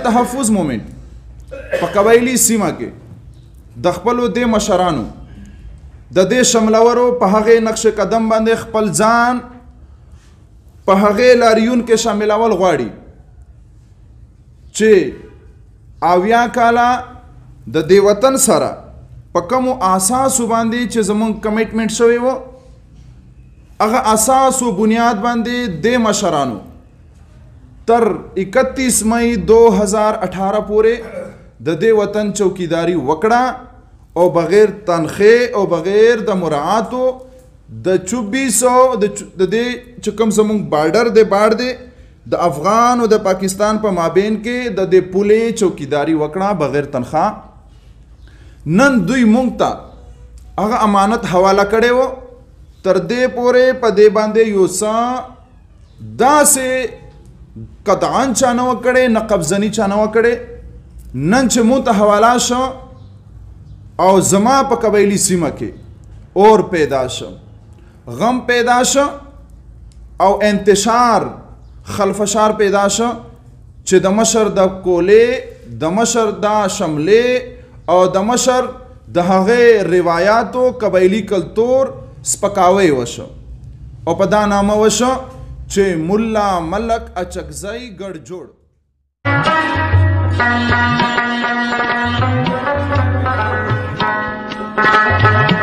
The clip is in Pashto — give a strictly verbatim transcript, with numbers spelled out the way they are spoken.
तहफ़्फ़ुज़ मोमेंट په قبایلي سیمه کې د خپلو دې مشرانو د دې شملورو په هغې نقش قدم باندې خپل ځان په هغې لاریون کې شاملول غواړي چې اویا کاله د دې وطن سره په کومو اساسو باندې چې زمونږ کمیټمنټ شوی و هغه اساس و بنیاد باندې دې مشرانو تر اکتیس مئی دو ہزار اٹھارہ پورے د دې وطن چوکیداری وکړه او بغیر تنخې او بغیر د مراعاتو د چوبیس سو د دې چې کوم زمونږ بارډر دی باړ دی د افغان او د پاکستان په مابین کې د دې پولې چوکیداری وکړه بغیر تنخواه نن دوی مونږ ته هغه امانت حواله کړی و تر دې پورې په دې باندې یو څه داسې قطعاً چا نه وکړی نه قبضني چا نه وکړی نن چې مونږ ته حواله شو او زما په قبایلي سیمه کې اور پیدا شو غم پیدا شو او انتشار خلفشار پیدا شو چې د مشر د کولې د مشر د شملې او د مشر د هغې روایاتو قبایلي کلتور سپکاوی وشو او په دا نامه وشو چې ملا ملک اچکزی ګډ جوړ